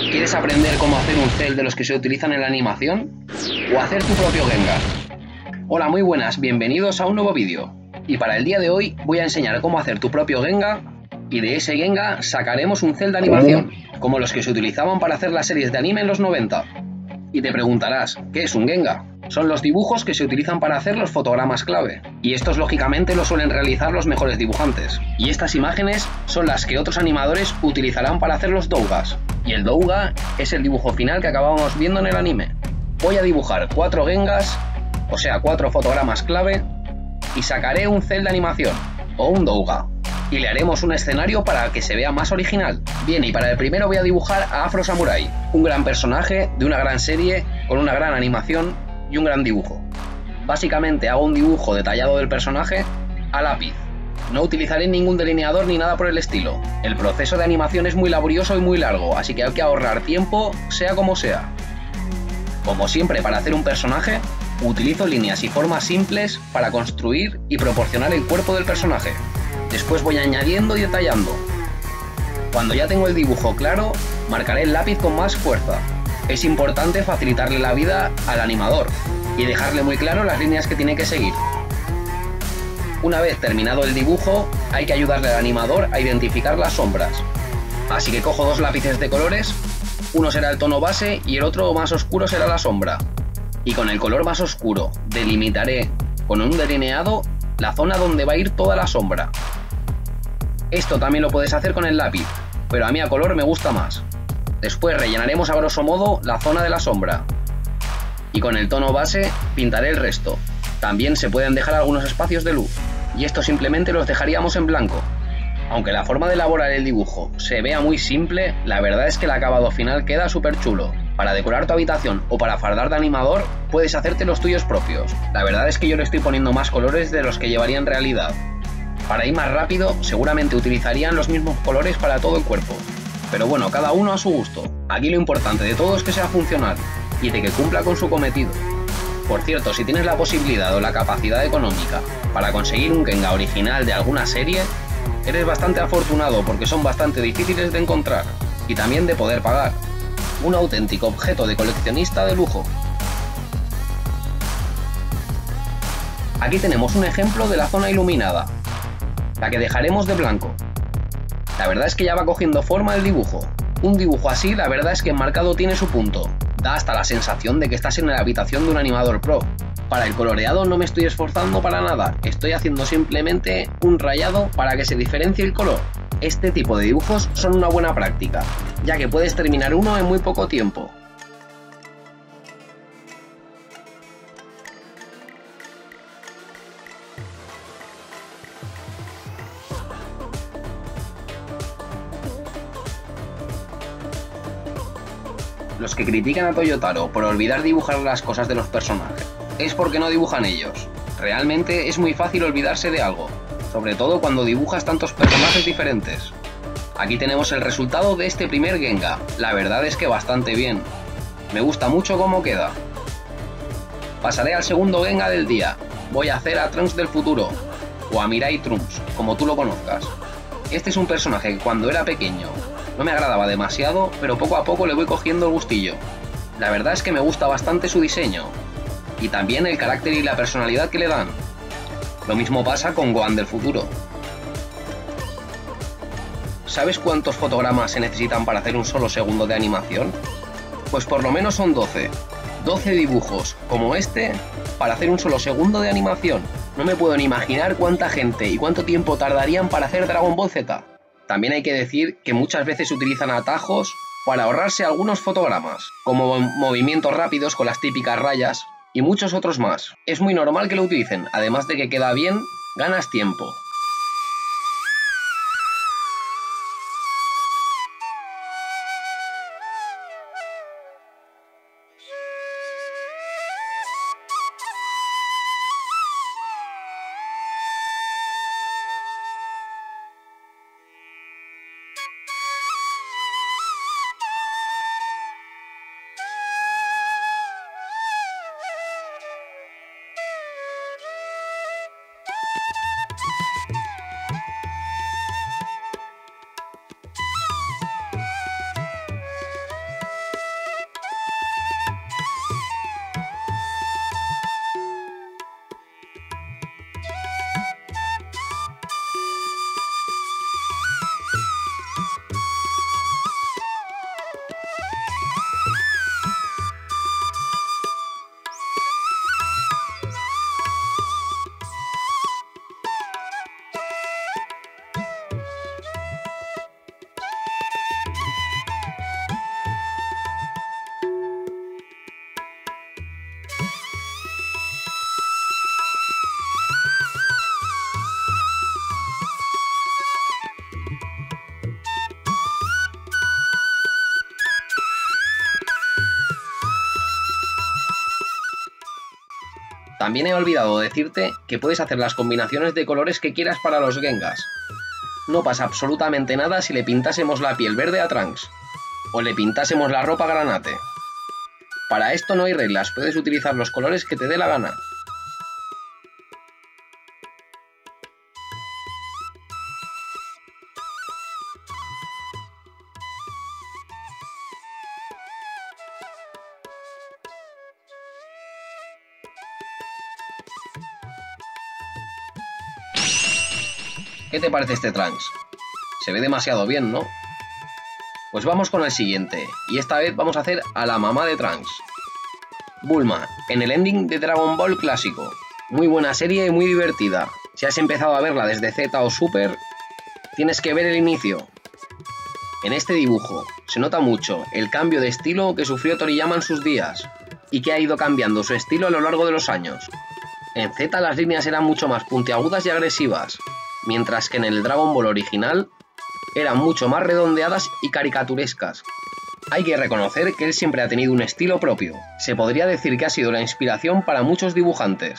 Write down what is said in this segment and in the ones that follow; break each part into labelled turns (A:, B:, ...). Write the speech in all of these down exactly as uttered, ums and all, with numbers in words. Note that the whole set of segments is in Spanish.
A: ¿Quieres aprender cómo hacer un cel de los que se utilizan en la animación? ¿O hacer tu propio Gengar? Hola, muy buenas, bienvenidos a un nuevo vídeo. Y para el día de hoy voy a enseñar cómo hacer tu propio Gengar, y de ese Gengar sacaremos un cel de animación, como los que se utilizaban para hacer las series de anime en los noventa. Y te preguntarás, ¿qué es un Gengar? Son los dibujos que se utilizan para hacer los fotogramas clave, y estos lógicamente los suelen realizar los mejores dibujantes. Y estas imágenes son las que otros animadores utilizarán para hacer los dougas. Y el douga es el dibujo final que acabamos viendo en el anime. Voy a dibujar cuatro Gengars, o sea cuatro fotogramas clave, y sacaré un cel de animación, o un douga. Y le haremos un escenario para que se vea más original. Bien, y para el primero voy a dibujar a Afro Samurai, un gran personaje de una gran serie, con una gran animación y un gran dibujo. Básicamente hago un dibujo detallado del personaje a lápiz. No utilizaré ningún delineador ni nada por el estilo. El proceso de animación es muy laborioso y muy largo, así que hay que ahorrar tiempo, sea como sea. Como siempre, para hacer un personaje, utilizo líneas y formas simples para construir y proporcionar el cuerpo del personaje. Después voy añadiendo y detallando. Cuando ya tengo el dibujo claro, marcaré el lápiz con más fuerza. Es importante facilitarle la vida al animador y dejarle muy claro las líneas que tiene que seguir. Una vez terminado el dibujo, hay que ayudarle al animador a identificar las sombras. Así que cojo dos lápices de colores, uno será el tono base y el otro más oscuro será la sombra. Y con el color más oscuro delimitaré con un delineado la zona donde va a ir toda la sombra. Esto también lo puedes hacer con el lápiz, pero a mí a color me gusta más. Después rellenaremos a grosso modo la zona de la sombra. Y con el tono base pintaré el resto. También se pueden dejar algunos espacios de luz, y esto simplemente los dejaríamos en blanco. Aunque la forma de elaborar el dibujo se vea muy simple, la verdad es que el acabado final queda súper chulo. Para decorar tu habitación o para fardar de animador, puedes hacerte los tuyos propios. La verdad es que yo le estoy poniendo más colores de los que llevaría en realidad. Para ir más rápido, seguramente utilizarían los mismos colores para todo el cuerpo. Pero bueno, cada uno a su gusto. Aquí lo importante de todo es que sea funcional y de que cumpla con su cometido. Por cierto, si tienes la posibilidad o la capacidad económica para conseguir un Gengar original de alguna serie, eres bastante afortunado porque son bastante difíciles de encontrar y también de poder pagar. Un auténtico objeto de coleccionista de lujo. Aquí tenemos un ejemplo de la zona iluminada, la que dejaremos de blanco. La verdad es que ya va cogiendo forma el dibujo. Un dibujo así, la verdad es que enmarcado tiene su punto. Da hasta la sensación de que estás en la habitación de un animador pro. Para el coloreado no me estoy esforzando para nada, estoy haciendo simplemente un rayado para que se diferencie el color. Este tipo de dibujos son una buena práctica, ya que puedes terminar uno en muy poco tiempo. Los que critican a Toyotaro por olvidar dibujar las cosas de los personajes es porque no dibujan ellos. Realmente es muy fácil olvidarse de algo, sobre todo cuando dibujas tantos personajes diferentes. Aquí tenemos el resultado de este primer Gengar. La verdad es que bastante bien. Me gusta mucho cómo queda. Pasaré al segundo Gengar del día. Voy a hacer a Trunks del futuro, o a Mirai Trunks, como tú lo conozcas. Este es un personaje que cuando era pequeño no me agradaba demasiado, pero poco a poco le voy cogiendo el gustillo. La verdad es que me gusta bastante su diseño, y también el carácter y la personalidad que le dan. Lo mismo pasa con Gohan del futuro. ¿Sabes cuántos fotogramas se necesitan para hacer un solo segundo de animación? Pues por lo menos son doce. doce dibujos, como este, para hacer un solo segundo de animación. No me puedo ni imaginar cuánta gente y cuánto tiempo tardarían para hacer Dragon Ball Z. También hay que decir que muchas veces se utilizan atajos para ahorrarse algunos fotogramas, como movimientos rápidos con las típicas rayas y muchos otros más. Es muy normal que lo utilicen, además de que queda bien, ganas tiempo. También he olvidado decirte que puedes hacer las combinaciones de colores que quieras para los Gengas. No pasa absolutamente nada si le pintásemos la piel verde a Trunks, o le pintásemos la ropa granate. Para esto no hay reglas, puedes utilizar los colores que te dé la gana. ¿Qué te parece este Trunks? Se ve demasiado bien, ¿no? Pues vamos con el siguiente, y esta vez vamos a hacer a la mamá de Trunks. Bulma, en el ending de Dragon Ball clásico. Muy buena serie y muy divertida. Si has empezado a verla desde Z o Super, tienes que ver el inicio. En este dibujo se nota mucho el cambio de estilo que sufrió Toriyama en sus días, y que ha ido cambiando su estilo a lo largo de los años. En Z las líneas eran mucho más puntiagudas y agresivas, mientras que en el Dragon Ball original eran mucho más redondeadas y caricaturescas. Hay que reconocer que él siempre ha tenido un estilo propio. Se podría decir que ha sido la inspiración para muchos dibujantes.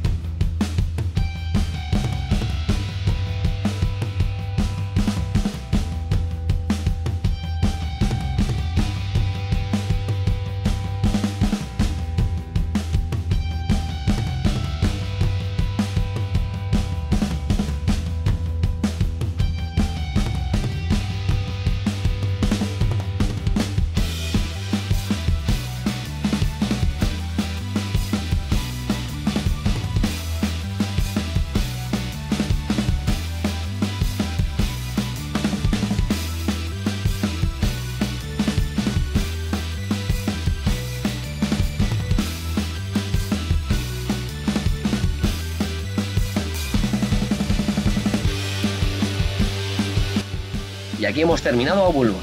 A: Y aquí hemos terminado a Bulma.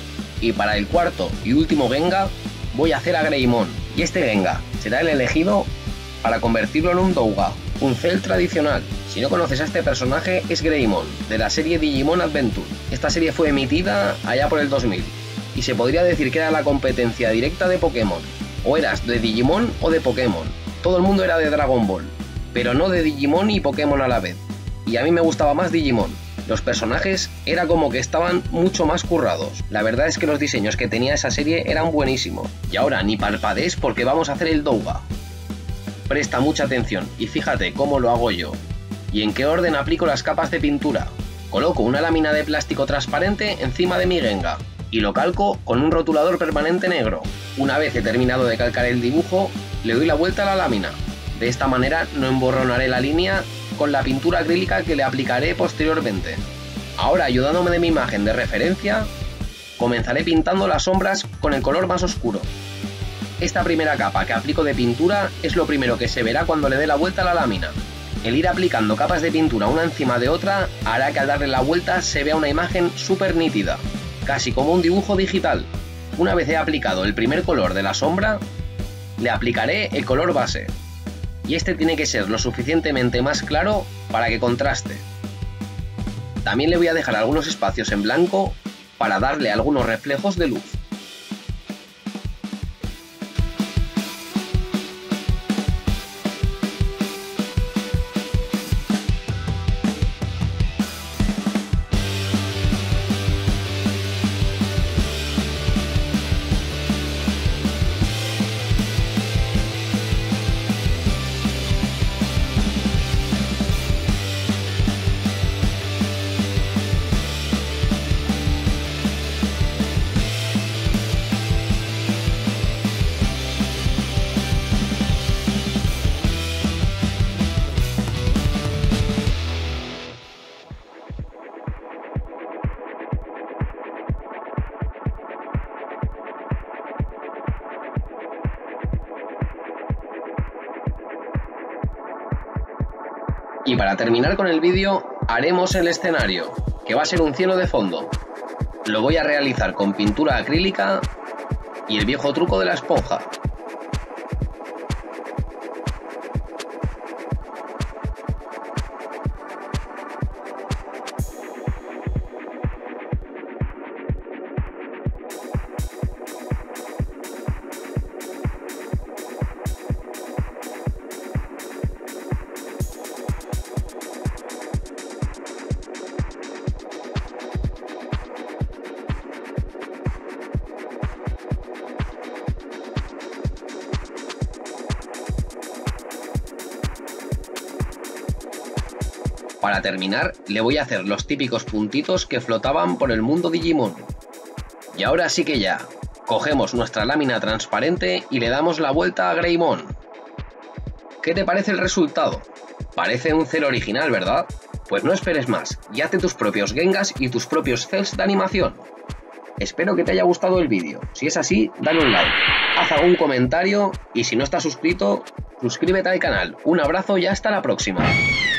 A: Y para el cuarto y último Genga voy a hacer a Greymon. Y este Genga será el elegido para convertirlo en un Douga, un Cell tradicional. Si no conoces a este personaje, es Greymon, de la serie Digimon Adventure. Esta serie fue emitida allá por el dos mil, y se podría decir que era la competencia directa de Pokémon. O eras de Digimon o de Pokémon. Todo el mundo era de Dragon Ball, pero no de Digimon y Pokémon a la vez. Y a mí me gustaba más Digimon. Los personajes era como que estaban mucho más currados. La verdad es que los diseños que tenía esa serie eran buenísimos. Y ahora ni parpadees porque vamos a hacer el Douga. Presta mucha atención y fíjate cómo lo hago yo. Y en qué orden aplico las capas de pintura. Coloco una lámina de plástico transparente encima de mi Genga y lo calco con un rotulador permanente negro. Una vez he terminado de calcar el dibujo, le doy la vuelta a la lámina. De esta manera no emborronaré la línea con la pintura acrílica que le aplicaré posteriormente. Ahora, ayudándome de mi imagen de referencia, comenzaré pintando las sombras con el color más oscuro. Esta primera capa que aplico de pintura es lo primero que se verá cuando le dé la vuelta a la lámina. El ir aplicando capas de pintura una encima de otra hará que al darle la vuelta se vea una imagen súper nítida, casi como un dibujo digital. Una vez he aplicado el primer color de la sombra, le aplicaré el color base. Y este tiene que ser lo suficientemente más claro para que contraste. También le voy a dejar algunos espacios en blanco para darle algunos reflejos de luz. Y para terminar con el vídeo, haremos el escenario, que va a ser un cielo de fondo. Lo voy a realizar con pintura acrílica y el viejo truco de la esponja. Para terminar, le voy a hacer los típicos puntitos que flotaban por el mundo Digimon. Y ahora sí que ya, cogemos nuestra lámina transparente y le damos la vuelta a Greymon. ¿Qué te parece el resultado? Parece un cel original, ¿verdad? Pues no esperes más y hazte tus propios Gengas y tus propios cels de animación. Espero que te haya gustado el vídeo. Si es así, dale un like, haz algún comentario y si no estás suscrito, suscríbete al canal. Un abrazo y hasta la próxima.